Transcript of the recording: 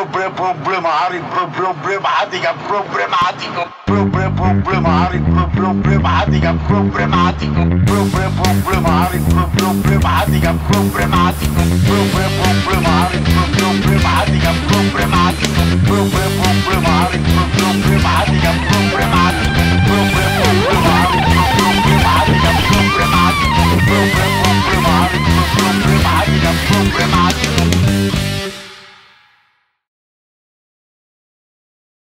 problematica, problematico, problematico, problematica, problematico, problematico, problematica, problematico, problematico, problematica, problematico.